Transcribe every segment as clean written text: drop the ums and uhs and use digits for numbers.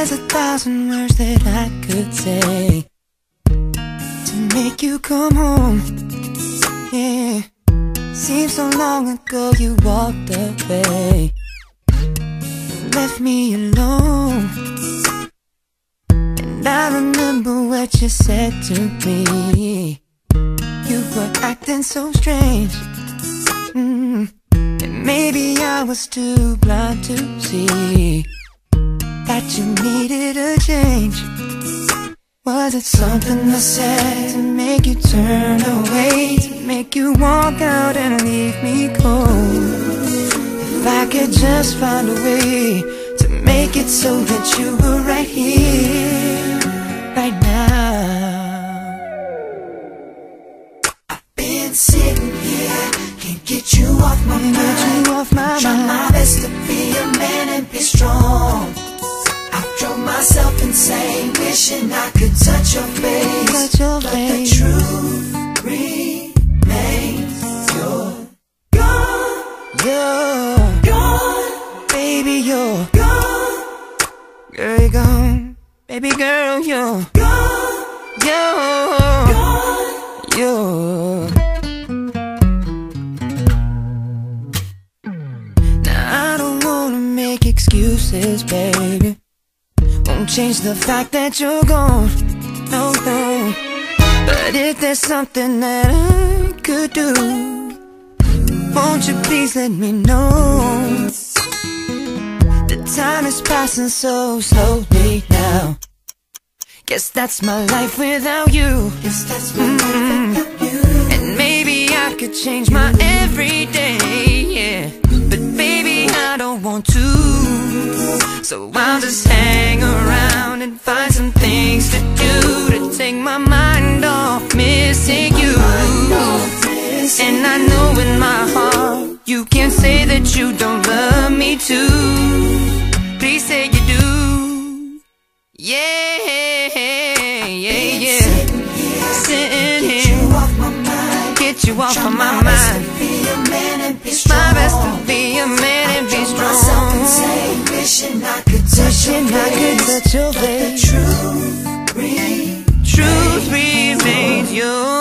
There's 1,000 words that I could say to make you come home. Yeah, seems so long ago you walked away, left me alone. And I remember what you said to me. You were acting so strange. And maybe I was too blind to see that you needed a change. Was it something I said to make you turn away, to make you walk out and leave me cold? If I could just find a way to make it so that you were right here, right now. I've been sitting here, can't get you off my mind. Try my best to be a man and be strong. I drove myself insane, wishing I could touch your face, but the truth remains, you're gone. You're gone, baby, you're gone. Girl, you're gone, baby girl, you're gone. You're gone. You're. Now I don't wanna make excuses, baby. Won't change the fact that you're gone, no, no. But if there's something that I could do, won't you please let me know? The time is passing so slowly now. Guess that's my life without you. Guess that's my life without you. And maybe I could change my everyday, yeah. But baby, I don't want to. So I'll just hang around and find some things to do to take my mind off missing you. And I know in my heart you can't say that you don't love me too. Please say you do. Yeah, yeah, yeah. Sitting here, get you off my mind. Get you off of my mind. My best to be a man and be strong. Wishing I could touch your face. Truth remains, you're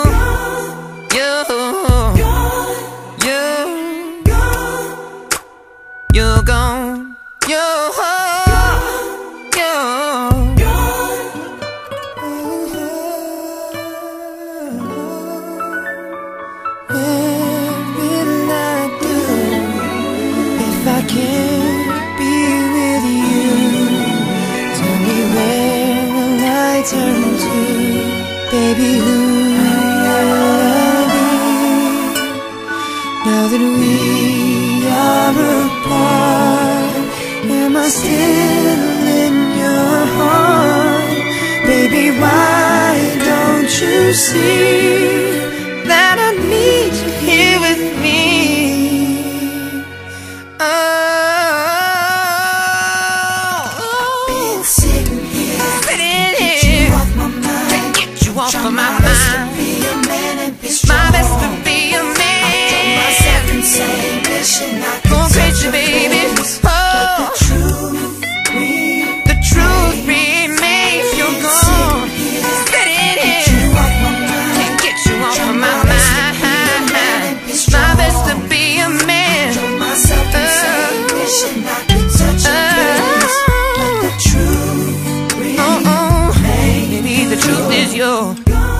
gone. I can't be with you. Tell me where will I turn to? Baby, who will I be? Now that we are apart, am I still in your heart? Baby, why don't you see that I need you here with me? Off of my mind. My best to be a man. Going crazy, baby. Oh, the truth remains, you're gone. Sit in here, can't get you off of my mind. My best to be a man. Maybe the truth is you're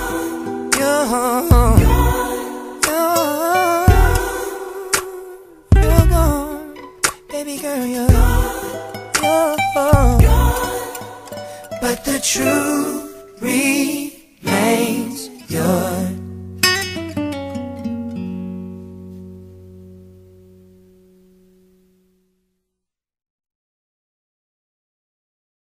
gone, baby girl, you're gone. But the truth remains, you're